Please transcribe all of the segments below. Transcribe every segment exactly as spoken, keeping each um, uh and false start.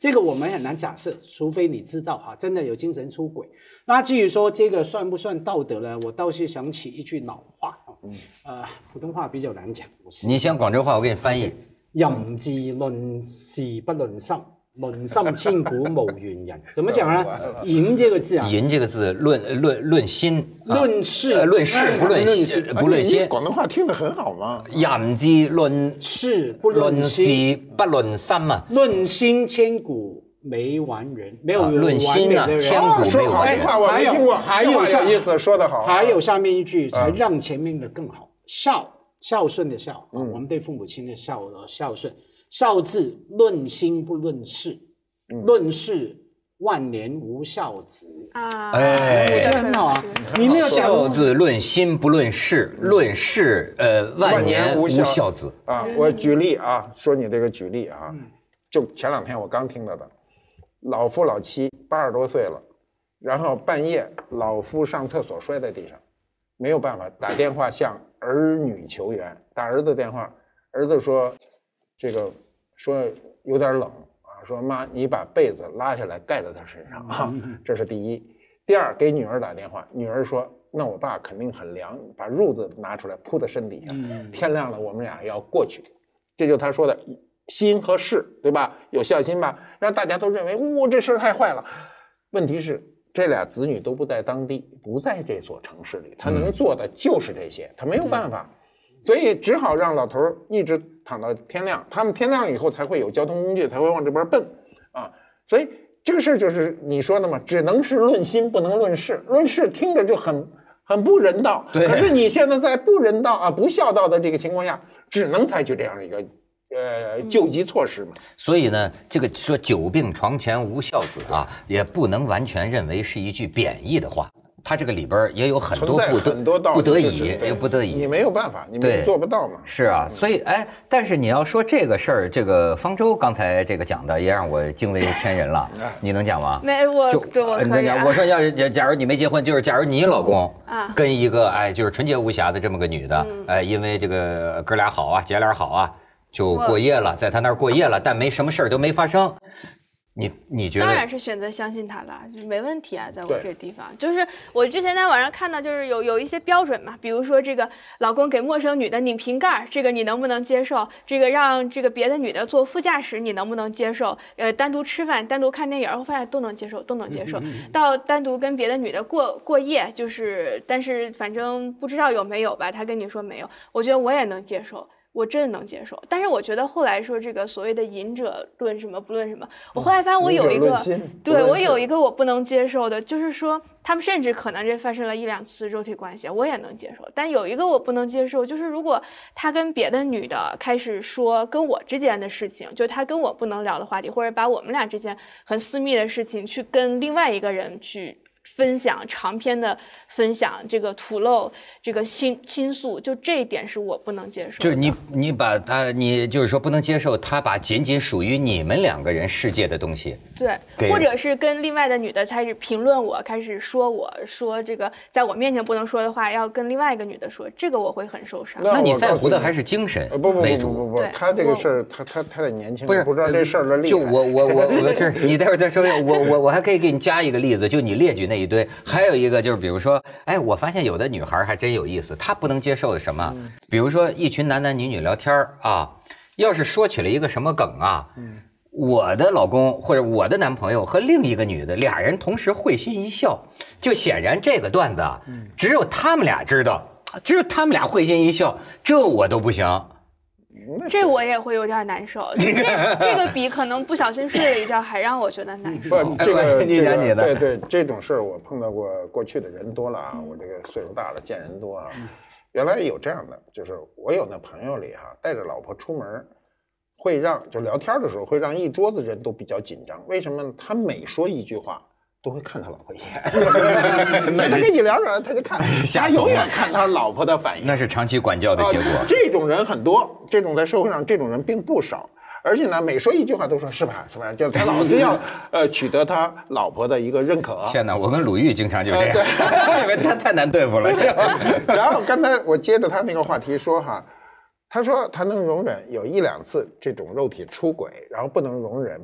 这个我们很难假设，除非你知道哈，真的有精神出轨。那至于说这个算不算道德呢？我倒是想起一句老话，嗯，呃，普通话比较难讲。 你先广州话，我给你翻译。 淫自論事不論心，論心千古無完人。怎麼講呢？淫這個字啊， 淫這個字論論論心， 論事論事不論心，不論心。 廣東話聽得很好嘛。 淫自論事不論事不論心嘛。 論心千古沒完人，沒有論心啊，千古沒有完人。 我沒聽過， 還有有意思，說得好。 還有下面一句才讓前面的更好，孝。孝順的孝，嗯、我們對父母親的孝孝順。孝字論心不論事，嗯、論事萬年無孝子啊！哎，我覺得很好啊。你沒有想孝字論心不論事，論事呃萬年無孝子啊！我舉例啊，說你這個舉例啊，就前兩天我剛聽到的，老夫老妻八十多歲了，然後半夜老夫上廁所摔在地上，沒有辦法打電話向兒女求援，打兒子電話，兒子說這個說有點冷啊，說媽你把被子拉下來蓋在他身上啊，這是第一。第二，給女兒打電話，女兒說那我爸肯定很涼，把褥子拿出來鋪在身底下，天亮了我們倆要過去。這就他說的心和事，對吧？有孝心吧，讓大家都認為哦這事太壞了。問題是這倆子女都不在當地，不在這所城市裡，他能做的就是這些，他沒有辦法，所以只好讓老頭一直躺到天亮。他們天亮以後才會有交通工具，才會往這邊奔啊。所以這個事就是你說的嘛，只能是論心，不能論事。論事聽着就很很不人道，可是你現在在不人道啊、不孝道的這個情況下，只能採取這樣一個。呃，救急措施嘛。 所以呢，这个说久病床前无孝子啊，也不能完全认为是一句贬义的话。它这个里边也有很多不得不得已，又不得已， 你没有办法，你们做不到嘛。 是啊，所以哎，但是你要说这个事儿，这个方舟刚才这个讲的也让我惊为天人了。你能讲吗？ 没，我就我可以、啊。 我说要是假如你没结婚，就是假如你老公啊跟一个哎就是纯洁无瑕的这么个女的，嗯、哎，因为这个哥俩好啊，姐俩好啊。就过夜了，在他那儿过夜了，但没什么事儿都没发生。你你觉得？ 当然是选择相信他了，就是没问题啊，在我这个地方，就是我之前在网上看到，就是有有一些标准嘛，比如说这个老公给陌生女的拧瓶盖，这个你能不能接受？这个让这个别的女的坐副驾驶，你能不能接受？呃，单独吃饭、单独看电影，我发现都能接受，都能接受。到单独跟别的女的过过夜，就是但是反正不知道有没有吧，他跟你说没有，我觉得我也能接受。我真的能接受，但是我觉得后来说这个所谓的淫者论什么不论什么，我后来发现我有一个，对我有一个我不能接受的，就是说他们甚至可能这发生了一两次肉体关系，我也能接受，但有一个我不能接受，就是如果他跟别的女的开始说跟我之间的事情，就他跟我不能聊的话题，或者把我们俩之间很私密的事情去跟另外一个人去分享，长篇的分享，这个吐露这个倾倾诉，就这一点是我不能接受的。 就是你你把他，你就是说不能接受他把仅仅属于你们两个人世界的东西， 对，或者是跟另外的女的开始评论我，开始说我说这个在我面前不能说的话，要跟另外一个女的说，这个我会很受伤。 那你在乎的还是精神为主？ 不不不不不不，他这个事儿，他他他的年轻，不是不知道这事儿的厉害。 就我我我我这，你待会儿再说。我我我还可以给你加一个例子，就你列举那一堆，还有一个就是比如说，哎，我发现有的女孩还真有意思，她不能接受的什么，比如说一群男男女女聊天啊，要是说起了一个什么梗啊，我的老公或者我的男朋友和另一个女的俩人同时会心一笑，就显然这个段子啊，只有他们俩知道，只有他们俩会心一笑，这我都不行。 这我也会有点难受，这这个比可能不小心睡了一觉还让我觉得难受。 不，这个你讲你的，对对，这种事儿我碰到过，过去的人多了啊，我这个岁数大了，见人多啊。原来有这样的，就是我有那朋友里哈，带着老婆出门，会让就聊天的时候会让一桌子人都比较紧张。为什么呢？他每说一句话，都会看他老婆一眼，他跟你聊着，他就看，他永远看他老婆的反应。 那是长期管教的结果。 呃、这种人很多，这种在社会上这种人并不少，而且呢，每说一句话都说是吧，是吧？就他老子要呃取得他老婆的一个认可。 天哪，我跟鲁豫经常就这样，呃、因为他太难对付了。 然后刚才我接着他那个话题说哈。他说他能容忍有一两次这种肉体出轨，然后不能容忍把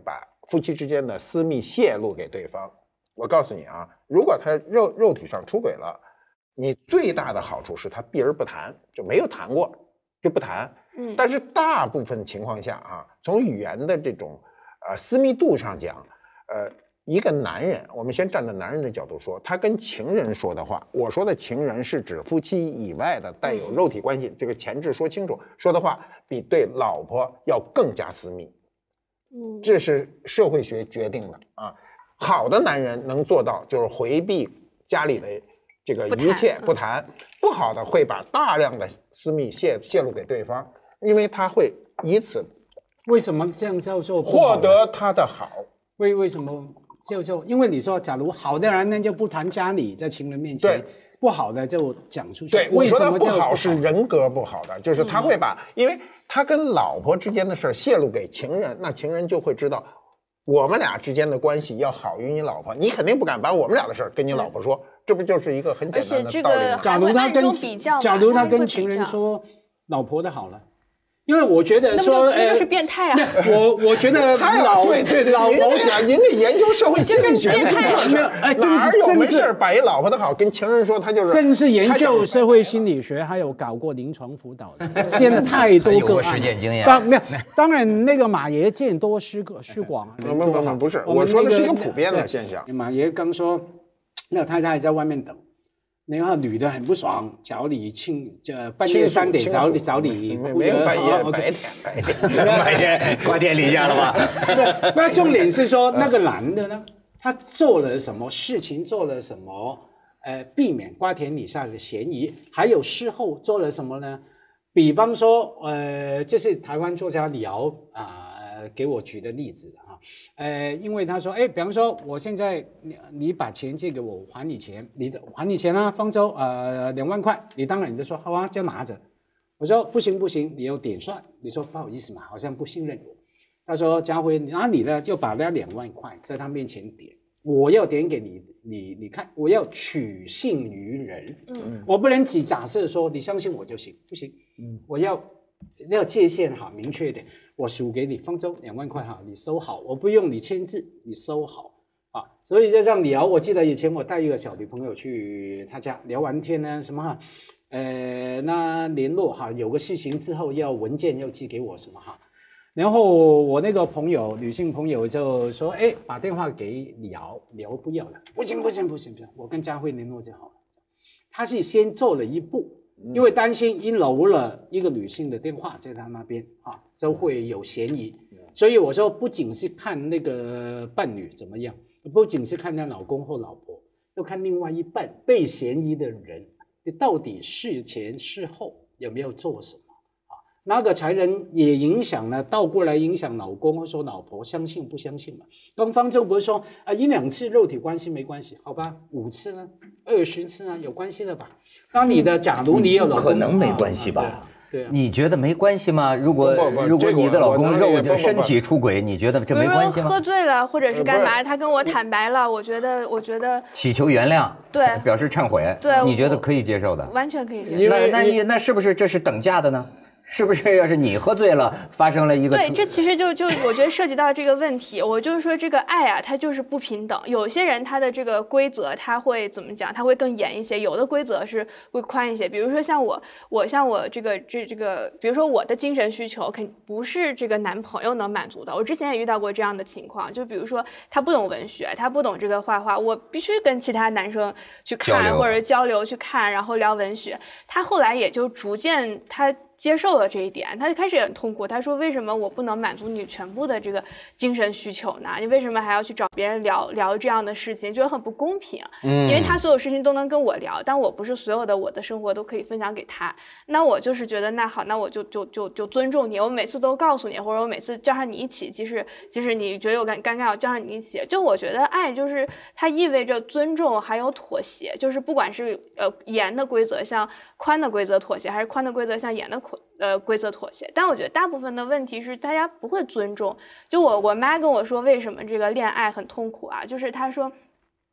夫妻之间的私密泄露给对方。我告诉你啊，如果他肉肉体上出轨了，你最大的好处是他避而不谈，就没有谈过就不谈。嗯，但是大部分情况下啊，从语言的这种呃私密度上讲，呃，一个男人，我们先站在男人的角度说，他跟情人说的话，我说的情人是指夫妻以外的带有肉体关系，这个前置说清楚，说的话比对老婆要更加私密。嗯，这是社会学决定的啊。好的男人能做到，就是回避家里的这个一切不谈；不好的会把大量的私密泄泄露给对方，因为他会以此为什么这样叫做获得他的好？ 为为什么叫做？因为你说，假如好的人呢就不谈家里，在情人面前；不好的就讲出去。 对，我说的不好是人格不好的，就是他会把，因为他跟老婆之间的事泄露给情人，那情人就会知道。我们俩之间的关系要好于你老婆，你肯定不敢把我们俩的事儿跟你老婆说，这不就是一个很简单的道理吗？ 假如他跟假如他跟情人说老婆的好了，因为我觉得说， 那就是变态啊！ 我我觉得老对对对，老婆讲，您得研究社会心理学的， 没有哎， 哪有没事把一老婆的好跟情人说，他就是正是研究社会心理学，还有搞过临床辅导的，见了太多个案， 实践经验。 当没有，当然那个马爷见多识个识广， 不不不不是，我说的是一个普遍的现象。 马爷刚说，那太太在外面等。然后女的很不爽，找你庆，这半夜三点找你找你， 没有半夜，白天白天， 白天瓜田李下了吧？ 那重点是说那个男的呢，他做了什么事情，做了什么，呃，避免瓜田李下的嫌疑，还有事后做了什么呢？比方说，呃，这是台湾作家李敖啊、呃、给我举的例子哈。呃，因为他说，哎，比方说，我现在你你把钱借给我，我还你钱，你的还你钱啊，方舟，呃，两万块，你当然你就说好啊，就拿着。我说不行不行，你有点算，你说不好意思嘛，好像不信任我。他说家辉，那你呢就把那两万块在他面前点，我要点给你，你你看，我要取信于人，嗯，我不能只假设说你相信我就行，不行，嗯，我要。要界限好，明确一点。我数给你，方舟两万块哈，你收好，我不用你签字，你收好啊。所以就像聊，我记得以前我带一个小女朋友去她家聊完天呢，什么哈，呃，那联络哈，有个事情之后要文件要寄给我什么哈。然后我那个朋友，女性朋友就说，哎，把电话给李敖，李敖不要了，不行不行不行不行，我跟佳慧联络就好了。他是先做了一步。因为担心一留了一个女性的电话在他那边啊，就会有嫌疑，所以我说不仅是看那个伴侣怎么样，不仅是看她老公或老婆，要看另外一半被嫌疑的人，你到底事前事后有没有做什么啊？那个才能也影响了，倒过来影响老公或说老婆相信不相信嘛？刚方舟不是说啊一两次肉体关系没关系，好吧，五次呢？二十次呢，有关系的吧？当你的，假如你有老公， 可能没关系吧？ 对啊， 你觉得没关系吗？如果如果你的老公肉身体出轨，你觉得这没关系吗？ 喝醉了或者是干嘛，他跟我坦白了，我觉得，我觉得祈求原谅， 对， 表示忏悔， 对， 你觉得可以接受的？ 完全可以接受。 那那那是不是这是等价的呢？是不是要是你喝醉了，发生了一个对，这其实就就我觉得涉及到这个问题，我就是说这个爱啊，它就是不平等。有些人他的这个规则他会怎么讲？他会更严一些，有的规则是会宽一些。比如说像我，我像我这个这这个，比如说我的精神需求，肯不是这个男朋友能满足的。我之前也遇到过这样的情况，就比如说他不懂文学，他不懂这个画画，我必须跟其他男生去看或者交流去看，然后聊文学。他后来也就逐渐他。接受了这一点，他就开始也很痛苦。他说：“为什么我不能满足你全部的这个精神需求呢？你为什么还要去找别人聊聊这样的事情？觉得很不公平。嗯，因为他所有事情都能跟我聊，但我不是所有的我的生活都可以分享给他。那我就是觉得，那好，那我就就就就尊重你。我每次都告诉你，或者我每次叫上你一起，即使即使你觉得有尴尴尬，我叫上你一起。就我觉得爱就是它意味着尊重，还有妥协。就是不管是呃严的规则向宽的规则妥协，还是宽的规则向严的。”呃，规则妥协，但我觉得大部分的问题是大家不会尊重。就我我妈跟我说，为什么这个恋爱很痛苦啊？就是她说，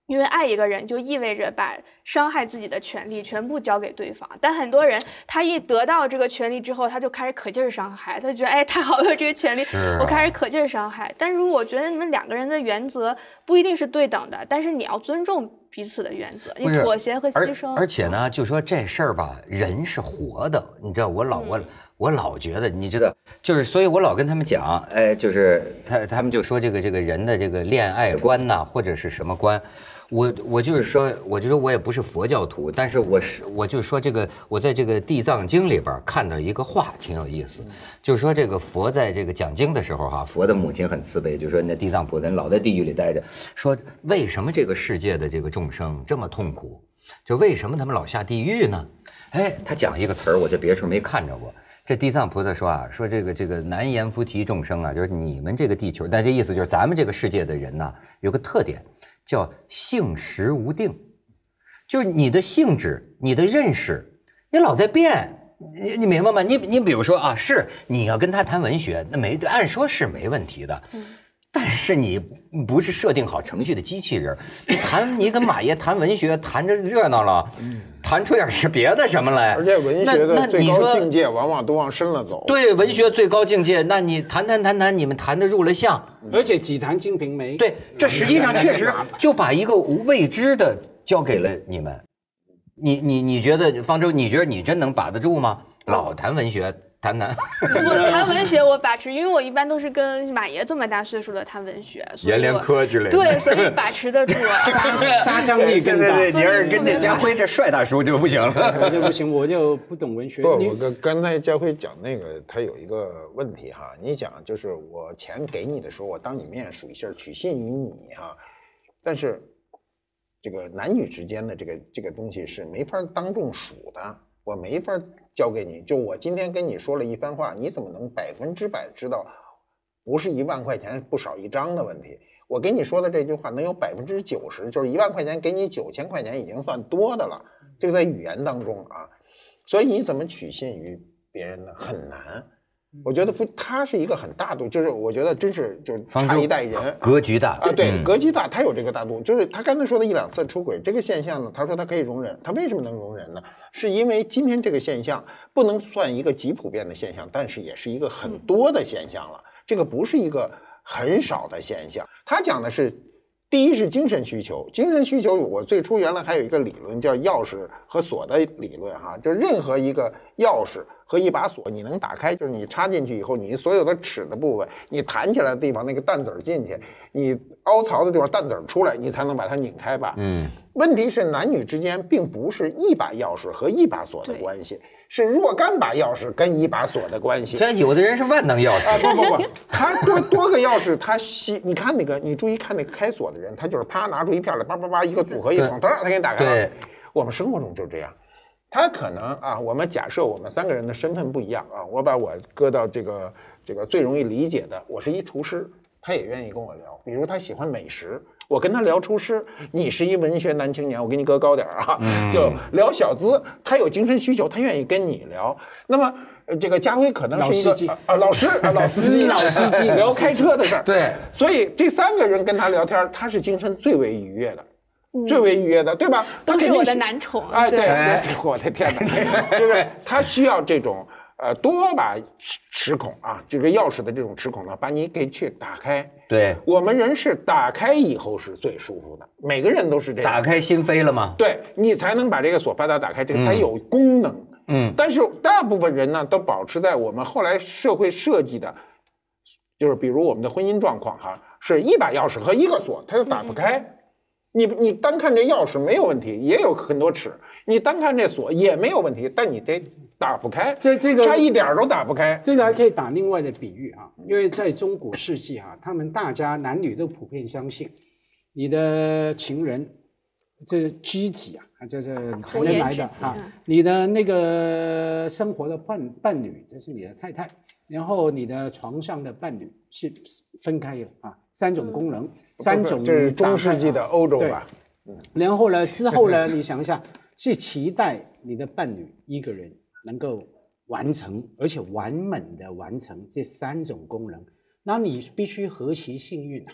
因为爱一个人就意味着把伤害自己的权利全部交给对方，但很多人他一得到这个权利之后，他就开始可劲儿伤害，他就觉得哎太好了，这个权利， 啊、 我开始可劲儿伤害。但如果我觉得你们两个人的原则不一定是对等的，但是你要尊重彼此的原则，你妥协和牺牲。 而, 而且呢，就说这事儿吧，人是活的，你知道，我老、嗯、我我老觉得，你知道，就是所以我老跟他们讲，哎，就是他他们就说这个这个人的这个恋爱观呐，或者是什么观。我我就是说，我就说我也不是佛教徒，但是我是我就说这个，我在这个《地藏经》里边看到一个话挺有意思，就是说这个佛在这个讲经的时候哈，佛的母亲很慈悲，就说那地藏菩萨老在地狱里待着，说为什么这个世界的这个众生这么痛苦，就为什么他们老下地狱呢？哎，他讲一个词儿，我在别处没看着过。这地藏菩萨说啊，说这个这个难言菩提众生啊，就是你们这个地球，但这意思就是咱们这个世界的人呐，有个特点。叫性时无定，就是你的性质、你的认识，你老在变，你你明白吗？你你比如说啊，是你要跟他谈文学，那没按说是没问题的，嗯、但是你不是设定好程序的机器人，你谈你跟马爷谈文学，谈着热闹了，嗯、谈出点是别的什么来？ 而且文学的最高境界往往都往深了走。 对，文学最高境界，那你谈谈谈谈，你们谈得入了相。 而且几坛金瓶梅， 对，这实际上确实就把一个未知的交给了你们。你你你觉得方舟，你觉得你真能把得住吗？老谈文学，谈谈。 我谈文学我把持，因为我一般都是跟马爷这么大岁数的谈文学， 阎连科之类的。 对，所以把持得住。 杀杀伤力更大。 对对对，你要是跟这家辉这帅大叔就不行了。 我就不行，我就不懂文学。 不，我跟刚才家辉讲那个，他有一个问题哈，你讲就是我钱给你的时候，我当你面数一下，取信于你哈，但是这个男女之间的这个这个东西是没法当众数的，我没法交给你。就我今天跟你说了一番话，你怎么能百分之百知道不是一万块钱不少一张的问题？我跟你说的这句话能有百分之九十，就是一万块钱给你九千块钱已经算多的了。这个在语言当中啊，所以你怎么取信于别人呢？很难。我觉得他是一个很大度，就是我觉得真是就是差一代人， 格局大啊，对，格局大，他有这个大度。就是他刚才说的一两次出轨这个现象呢，他说他可以容忍，他为什么能容忍呢？是因为今天这个现象不能算一个极普遍的现象，但是也是一个很多的现象了。这个不是一个很少的现象。他讲的是，第一是精神需求，精神需求我最初原来还有一个理论叫钥匙和锁的理论哈，就是任何一个钥匙和一把锁，你能打开，就是你插进去以后，你所有的齿的部分，你弹起来的地方那个弹子进去，你凹槽的地方弹子出来，你才能把它拧开吧。嗯，问题是男女之间并不是一把钥匙和一把锁的关系，是若干把钥匙跟一把锁的关系。 虽然有的人是万能钥匙啊，不不不，他多多个钥匙，他吸，你看那个，你注意看那个开锁的人，他就是啪拿出一片来，叭叭叭一个组合一捅，噔，他给你打开了。 对， 我们生活中就这样。他可能啊，我们假设我们三个人的身份不一样啊，我把我搁到这个这个最容易理解的，我是一厨师，他也愿意跟我聊，比如他喜欢美食，我跟他聊厨师，你是一文学男青年，我给你搁高点啊，就聊小资，他有精神需求，他愿意跟你聊。那么这个家辉可能是一个啊, 啊老师啊老司机老司机聊开车的事儿， 对， 所以这三个人跟他聊天，他是精神最为愉悦的。最为愉悦的，对吧？ 都是我的男宠。 哎，对，我的天哪，就是他需要这种呃多把齿孔啊，这个钥匙的这种齿孔呢，把你给去打开。 对， 我们人是打开以后是最舒服的，每个人都是这样。 打开心扉了吗？ 对，你才能把这个锁把它打开，这个才有功能。嗯，但是大部分人呢，都保持在我们后来社会设计的，就是比如我们的婚姻状况哈，是一把钥匙和一个锁，它就打不开。嗯你你单看这钥匙没有问题，也有很多齿。你单看这锁也没有问题，但你得打不开， 这这个差一点都打不开。 这个还可以打另外的比喻啊，因为在中古世纪啊，他们大家男女都普遍相信，你的情人，这知己啊，这是谈得来的啊，你的那个生活的伴伴侣，这是你的太太，然后你的床上的伴侣是分开了啊。三种功能，嗯、三种这是中世纪的欧洲吧？ 嗯，然后呢，之后呢，你想一下，是期待你的伴侣一个人能够完成，而且完美的完成这三种功能，那你必须何其幸运啊！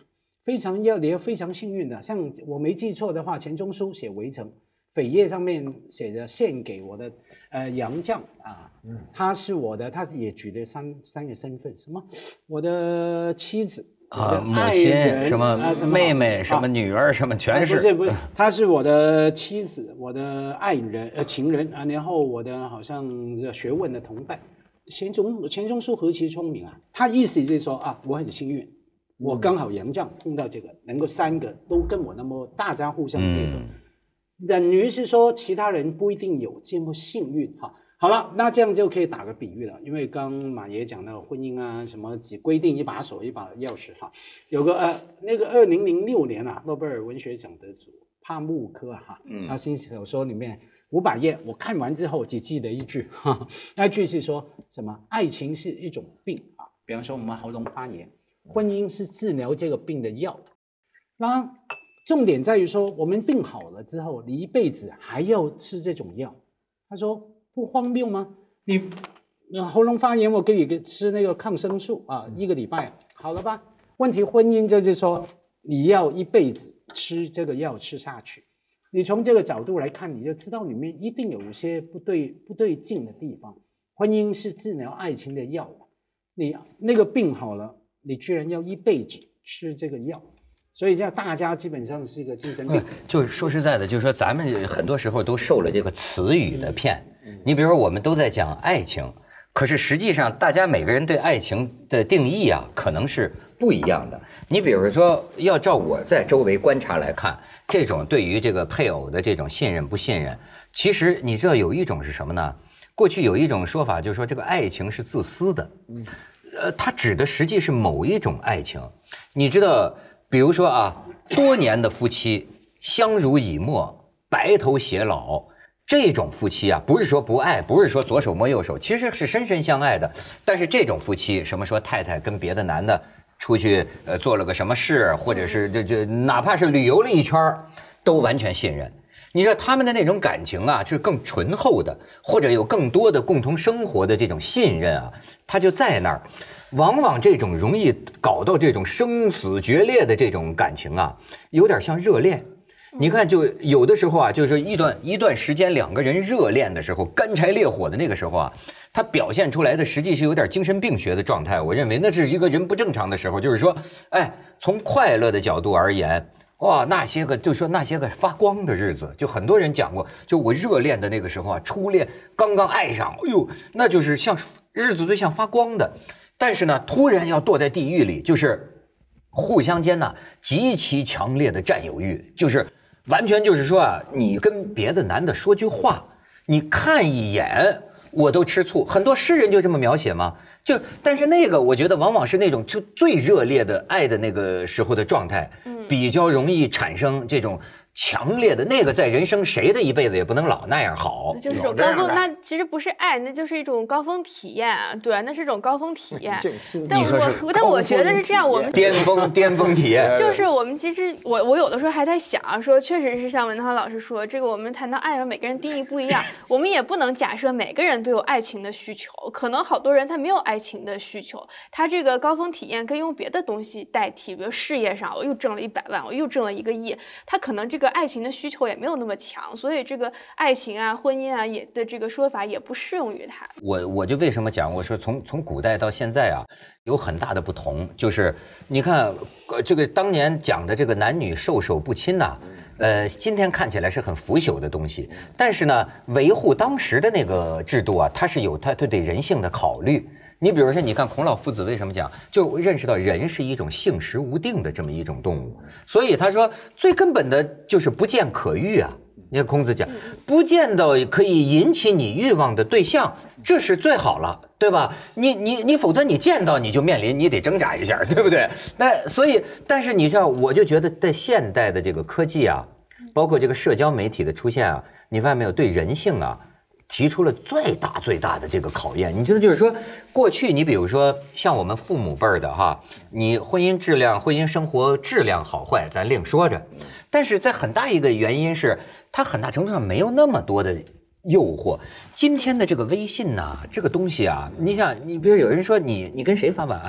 非常要也非常幸运的，像我没记错的话，钱钟书写《围城》，扉页上面写着献给我的呃杨绛啊，嗯，他是我的，他也举了三三个身份，什么我的妻子。 啊，母亲什么妹妹什么女儿什么全是， 不是不是，她是我的妻子，我的爱人呃情人啊，然后我的好像学问的同伴。钱钟钱钟书何其聪明啊！他意思就是说啊，我很幸运，我刚好杨绛碰到这个，能够三个都跟我那么大家互相配合，等于是说其他人不一定有这么幸运哈。好了，那这样就可以打个比喻了，因为刚马爷讲到婚姻啊，什么只规定一把手一把钥匙哈，有个呃那个二零零六年啊，诺贝尔文学奖得主帕慕科啊哈，嗯，他新小说里面五百页，我看完之后只记得一句哈，那句是说什么？爱情是一种病啊，比方说我们喉咙发炎，婚姻是治疗这个病的药，那重点在于说我们病好了之后，你一辈子还要吃这种药，他说。不荒谬吗？你喉咙发炎，我给你吃那个抗生素啊，一个礼拜好了吧？问题婚姻就是说，你要一辈子吃这个药吃下去。你从这个角度来看，你就知道里面一定有一些不对不对劲的地方。婚姻是治疗爱情的药，你那个病好了，你居然要一辈子吃这个药。所以这样，大家基本上是一个精神病。 就是说实在的，就是说咱们很多时候都受了这个词语的骗。你比如说，我们都在讲爱情，可是实际上大家每个人对爱情的定义啊，可能是不一样的。你比如说，要照我在周围观察来看，这种对于这个配偶的这种信任不信任，其实你知道有一种是什么呢？过去有一种说法，就是说这个爱情是自私的，呃，它指的实际是某一种爱情。你知道，比如说啊，多年的夫妻相濡以沫，白头偕老。这种夫妻啊，不是说不爱，不是说左手摸右手，其实是深深相爱的。但是这种夫妻，什么说太太跟别的男的出去呃做了个什么事，或者是这这哪怕是旅游了一圈，都完全信任。你知道他们的那种感情啊，是更醇厚的，或者有更多的共同生活的这种信任啊，他就在那儿。往往这种容易搞到这种生死决裂的这种感情啊，有点像热恋。你看，就有的时候啊，就是一段一段时间，两个人热恋的时候，干柴烈火的那个时候啊，他表现出来的实际是有点精神病学的状态。我认为那是一个人不正常的时候，就是说，哎，从快乐的角度而言，哇，那些个就说那些个发光的日子，就很多人讲过，就我热恋的那个时候啊，初恋刚刚爱上，哎呦，那就是像日子都像发光的，但是呢，突然要堕在地狱里，就是互相间呢极其强烈的占有欲，就是。完全就是说啊，你跟别的男的说句话，你看一眼我都吃醋。很多诗人就这么描写嘛，就但是那个我觉得往往是那种就最热烈的爱的那个时候的状态，比较容易产生这种强烈的那个，在人生谁的一辈子也不能老那样好， 就是种高峰。那其实不是爱，那就是一种高峰体验啊，对，那是一种高峰体验。但我但我觉得是这样，我们巅峰巅峰体验， 就是我们其实我我有的时候还在想说，确实是像文涛老师说，这个我们谈到爱的时候，每个人定义不一样，我们也不能假设每个人都有爱情的需求，可能好多人他没有爱情的需求，他这个高峰体验可以用别的东西代替，比如事业上我又挣了一百万，我又挣了一个亿，他可能这个。这个爱情的需求也没有那么强，所以这个爱情啊、婚姻啊也的这个说法也不适用于他。 我我就为什么讲，我说从从古代到现在啊，有很大的不同，就是你看，这个当年讲的这个男女授受不亲呐、啊，呃，今天看起来是很腐朽的东西，但是呢，维护当时的那个制度啊，它是有它对对人性的考虑。你比如说，你看孔老夫子为什么讲，就认识到人是一种性时无定的这么一种动物，所以他说最根本的就是不见可欲啊。你看孔子讲，不见到可以引起你欲望的对象，这是最好了，对吧？你你你，否则你见到你就面临你得挣扎一下，对不对？那所以，但是你知道，我就觉得在现代的这个科技啊，包括这个社交媒体的出现啊，你发现没有，对人性啊。提出了最大最大的这个考验，你知道，就是说，过去你比如说像我们父母辈儿的哈，你婚姻质量、婚姻生活质量好坏咱另说着，但是在很大一个原因是，它很大程度上没有那么多的诱惑。今天的这个微信呐、啊，这个东西啊，你想，你比如有人说你你跟谁发晚安呢？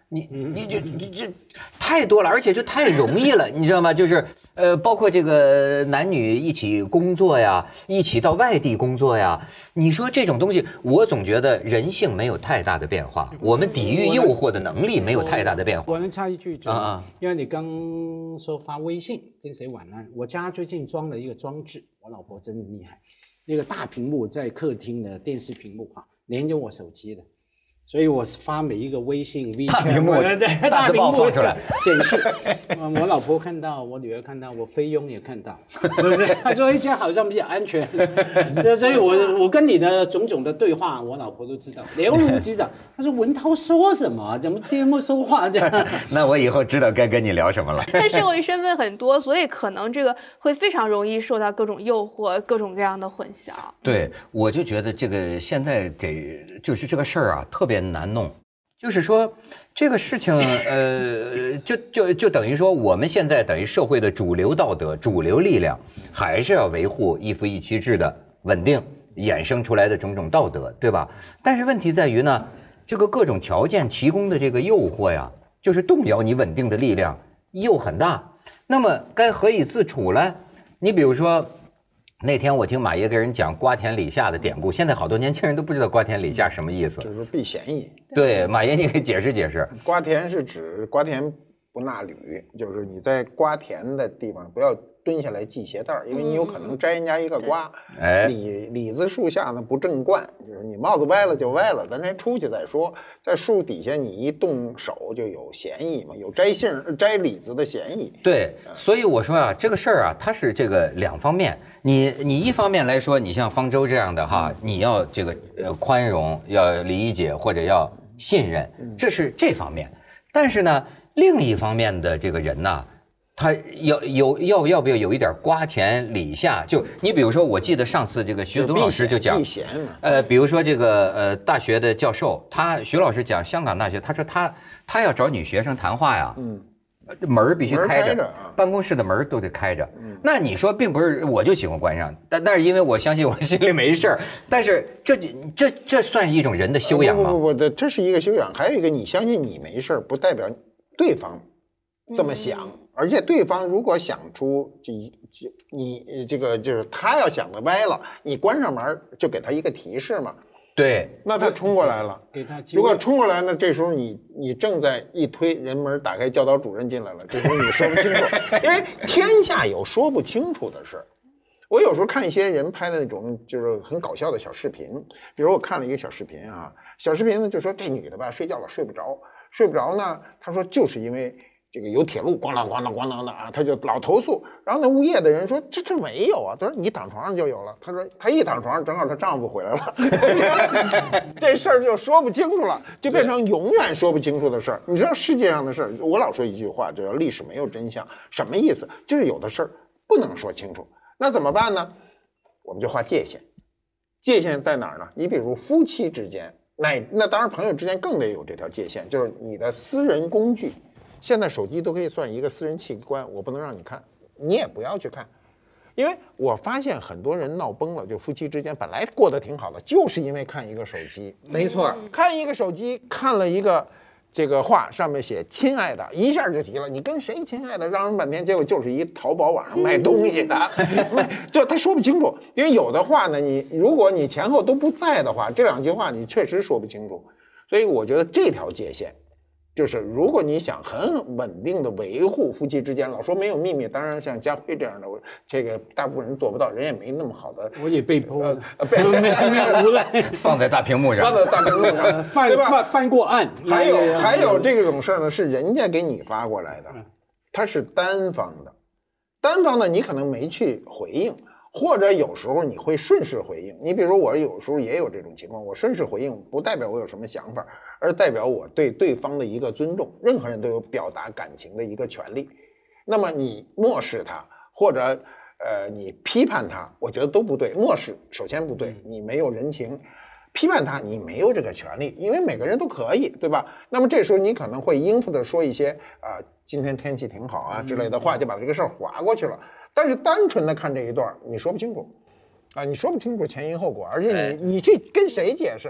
你你就你这太多了，而且就太容易了，你知道吗？就是呃，包括这个男女一起工作呀，一起到外地工作呀，你说这种东西，我总觉得人性没有太大的变化，我们抵御诱惑的能力没有太大的变化。 我能插一句， 啊啊， 因为你刚说发微信跟谁晚安，我家最近装了一个装置，我老婆真的厉害，那个大屏幕在客厅的电视屏幕啊，连着我手机的。所以我发每一个微信、WeChat， 大屏幕， 对， 大字报放出来显示，我老婆看到，我女儿看到，我菲佣也看到，是不是？她说：“哎，这样好像比较安全。”所以我我跟你的种种的对话，我老婆都知道，了如指掌。她说：“文涛说什么？怎么这么说话？”这样。 那我以后知道该跟你聊什么了。 但社会身份很多，所以可能这个会非常容易受到各种诱惑、各种各样的混淆。 对，我就觉得这个现在给就是这个事儿啊，特别难弄。就是说，这个事情，呃，就就就等于说，我们现在等于社会的主流道德、主流力量，还是要维护一夫一妻制的稳定，衍生出来的种种道德，对吧？但是问题在于呢，这个各种条件提供的这个诱惑呀，就是动摇你稳定的力量又很大。那么该何以自处呢？你比如说。那天我听马爷给人讲瓜田李下的典故，现在好多年轻人都不知道瓜田李下什么意思， 就是避嫌疑。 对，马爷你给解释解释。 瓜田是指瓜田不纳履，就是你在瓜田的地方不要蹲下来系鞋带，因为你有可能摘人家一个瓜。哎，李李子树下呢不正冠，就是你帽子歪了就歪了，咱先出去再说。在树底下你一动手就有嫌疑嘛，有摘杏摘李子的嫌疑。 对，所以我说啊，这个事儿啊，它是这个两方面。你你一方面来说，你像方舟这样的哈，你要这个呃宽容，要理解或者要信任，这是这方面。但是呢，另一方面的这个人呢，他要有要要不要有一点瓜田李下？就你比如说，我记得上次这个徐子东老师就讲，呃，比如说这个呃大学的教授，他徐老师讲香港大学，他说他他要找女学生谈话呀，嗯。门必须开着， 开着啊、 办公室的门都得开着。嗯、那你说，并不是我就喜欢关上，但但是因为我相信我心里没事儿。但是这这这算一种人的修养吗？ 不不不，这这是一个修养，还有一个你相信你没事儿，不代表对方这么想。嗯、而且对方如果想出这这你这个就是他要想的歪了，你关上门就给他一个提示嘛。 对， 那他冲过来了， 给他机会。 如果冲过来呢，这时候你你正在一推人门打开，教导主任进来了，这时候你说不清楚，因为天下有说不清楚的事。我有时候看一些人拍的那种就是很搞笑的小视频，比如我看了一个小视频啊，小视频呢就说这女的吧睡觉了睡不着，睡不着呢，她说就是因为。这个有铁路咣当咣当咣当的啊，他就老投诉。然后那物业的人说这这没有啊，他说你躺床上就有了。他说他一躺床上，正好她丈夫回来了，这事儿就说不清楚了，就变成永远说不清楚的事儿。你知道世界上的事儿，我老说一句话，叫历史没有真相，什么意思？就是有的事儿不能说清楚，那怎么办呢？我们就划界限。界限在哪儿呢？你比如夫妻之间，那那当然朋友之间更得有这条界限，就是你的私人工具。现在手机都可以算一个私人器官，我不能让你看，你也不要去看，因为我发现很多人闹崩了，就夫妻之间本来过得挺好的，就是因为看一个手机。 没错， 看一个手机，看了一个这个话，上面写“亲爱的”，一下就急了，你跟谁亲爱的？嚷嚷半天，结果就是一淘宝网上卖东西的，就他说不清楚，因为有的话呢，你如果你前后都不在的话，这两句话你确实说不清楚，所以我觉得这条界限。就是如果你想很稳定的维护夫妻之间，老说没有秘密，当然像家辉这样的，这个大部分人做不到，人也没那么好的。 我也被迫了， 被无赖放在大屏幕上， 放在大屏幕上， 犯犯犯过案。 还有还有这种事儿呢，是人家给你发过来的，它是单方的，单方的你可能没去回应。或者有时候你会顺势回应，你比如我有时候也有这种情况，我顺势回应不代表我有什么想法，而代表我对对方的一个尊重。任何人都有表达感情的一个权利，那么你漠视他，或者呃你批判他，我觉得都不对。漠视首先不对，你没有人情；批判他，你没有这个权利，因为每个人都可以，对吧？那么这时候你可能会应付的说一些啊、呃，今天天气挺好啊之类的话，就把这个事儿划过去了。但是单纯的看这一段，你说不清楚，啊，你说不清楚前因后果，而且你你去跟谁解释？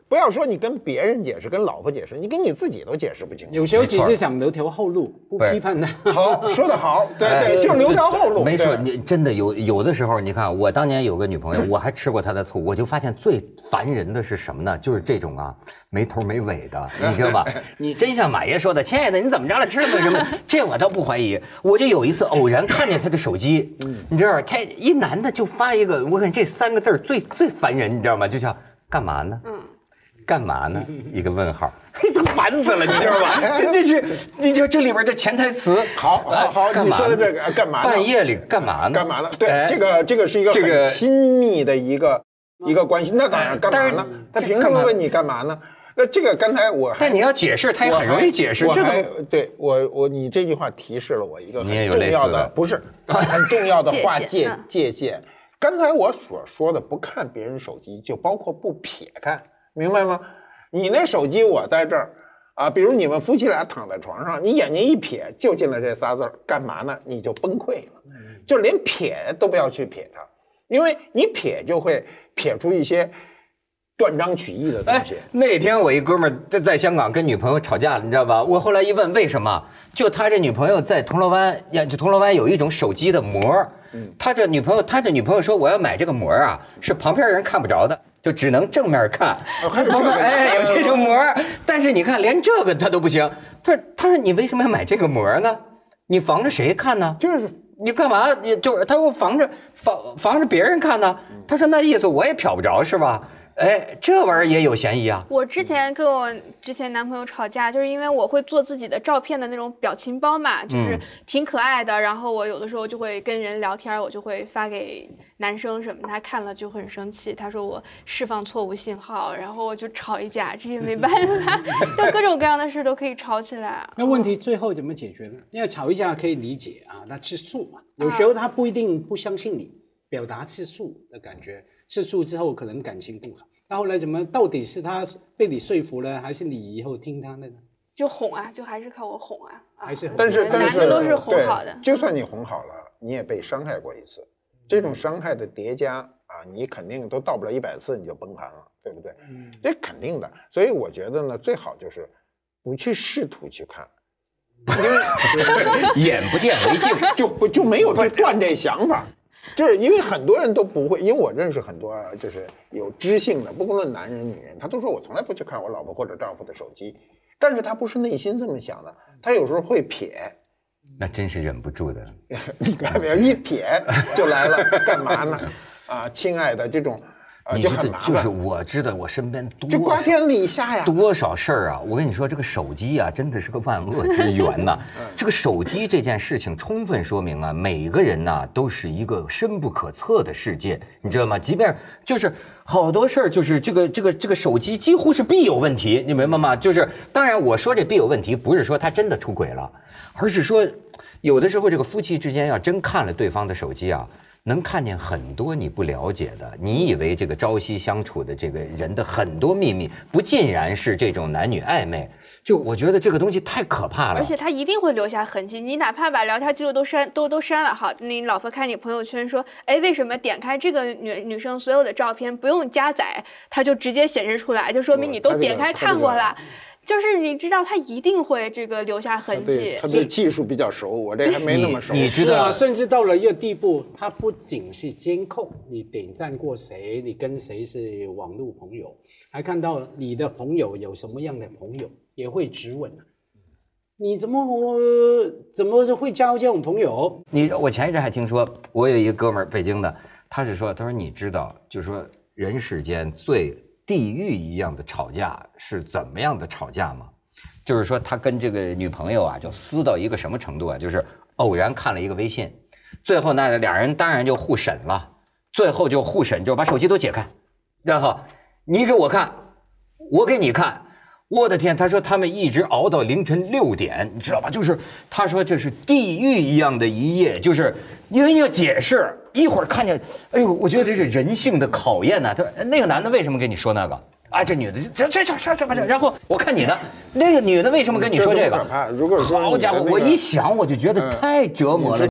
不要说你跟别人解释，跟老婆解释，你跟你自己都解释不清楚。 有时候只是想留条后路，不批判他。 好，说得好，对对，就留条后路。 没错，你真的有有的时候，你看我当年有个女朋友，我还吃过她的醋，我就发现最烦人的是什么呢？就是这种啊没头没尾的，你知道吧？你真像马爷说的，亲爱的，你怎么着了？吃了个什么？这我倒不怀疑。我就有一次偶然看见他的手机，你知道，他一男的就发一个，我看这三个字最最烦人，你知道吗？就叫干嘛呢？嗯。干嘛呢？一个问号，嘿，这烦死了，你知道吧？这这是，你知道这里边的潜台词。 好，好，好，你说的这个干嘛呢？ 半夜里干嘛呢？ 干嘛呢？对，这个这个是一个很亲密的一个一个关系。那当然，干嘛呢？他凭什么问你干嘛呢？那这个刚才我， 但你要解释，他也很容易解释。 我还对我我你这句话提示了我一个很重要的，不是很重要的划界界限。刚才我所说的不看别人手机，就包括不瞥看。明白吗？你那手机我在这儿啊，比如你们夫妻俩躺在床上，你眼睛一瞥就进了这仨字儿，干嘛呢？你就崩溃了，就连瞥都不要去瞥它，因为你瞥就会瞥出一些断章取义的东西。哎， 那天我一哥们儿在在香港跟女朋友吵架了，你知道吧？我后来一问为什么，就他这女朋友在铜锣湾，呀，就铜锣湾有一种手机的膜，嗯，他这女朋友，他这女朋友说我要买这个膜啊，是旁边人看不着的。就只能正面看， 还有这个哎，有这种膜，但是你看连这个他都不行。他说他说你为什么要买这个膜呢？你防着谁看呢？ 就是你干嘛？你就是他说防着防防着别人看呢。他说那意思我也瞟不着是吧？哎，这玩意儿也有嫌疑啊！ 我之前跟我之前男朋友吵架，就是因为我会做自己的照片的那种表情包嘛，就是挺可爱的。嗯、然后我有的时候就会跟人聊天，我就会发给男生什么，他看了就很生气，他说我释放错误信号，然后我就吵一架，这也没办法，就各种各样的事都可以吵起来。 那问题最后怎么解决呢？因为吵一架可以理解啊，他吃醋嘛，有时候他不一定不相信你，表达吃醋的感觉，吃醋之后可能感情更好。那后来怎么？到底是他被你说服了，还是你以后听他的呢？ 就哄啊，就还是靠我哄啊。 还是， 但是但是男的都是哄好的。 就算你哄好了，你也被伤害过一次，这种伤害的叠加啊，你肯定都到不了一百次你就崩盘了，对不对？嗯，这肯定的。所以我觉得呢，最好就是不去试图去看，因为眼不见为净， 就不就没有去断这想法。就是因为很多人都不会，因为我认识很多就是有知性的，不论男人女人，他都说我从来不去看我老婆或者丈夫的手机，但是他不是内心这么想的，他有时候会瞥， 那真是忍不住的。 你看没有，一瞥就来了，干嘛呢？啊，亲爱的，这种。啊，就很麻烦。 就是我知道我身边多就瓜天李下呀， 多少事儿啊！我跟你说，这个手机啊，真的是个万恶之源呐。这个手机这件事情，充分说明啊，每个人呐、啊、都是一个深不可测的世界，你知道吗？即便就是好多事儿，就是这个这个这个手机几乎是必有问题，你明白吗？就是当然我说这必有问题，不是说他真的出轨了，而是说有的时候这个夫妻之间要真看了对方的手机啊。能看见很多你不了解的，你以为这个朝夕相处的这个人的很多秘密，不尽然是这种男女暧昧。就我觉得这个东西太可怕了， 而且他一定会留下痕迹。你哪怕把聊天记录都删都都删了，好，你老婆看你朋友圈说，哎，为什么点开这个女女生所有的照片不用加载，它就直接显示出来，就说明你都点开看过了。就是你知道他一定会这个留下痕迹， 他对技术比较熟，我这还没那么熟。 你知道、 啊，甚至到了一个地步，他不仅是监控你点赞过谁，你跟谁是网络朋友，还看到你的朋友有什么样的朋友，也会质问啊。你怎么怎么会交这种朋友？ 你我前一阵还听说，我有一个哥们儿，北京的，他是说，他说你知道，就是说人世间最地狱一样的吵架是怎么样的吵架吗？就是说他跟这个女朋友啊，就撕到一个什么程度啊？就是偶然看了一个微信，最后呢，俩人当然就互审了，最后就互审，就把手机都解开，然后你给我看，我给你看。我的天，他说他们一直熬到凌晨六点，你知道吧？就是他说这是地狱一样的一夜，就是因为要解释，一会儿看见，哎呦，我觉得这是人性的考验呐、啊。他说那个男的为什么跟你说那个？啊，这女的这这这这这这，然后我看你呢，那个女的为什么跟你说这个？ 如果说好家伙，我一想我就觉得太折磨了。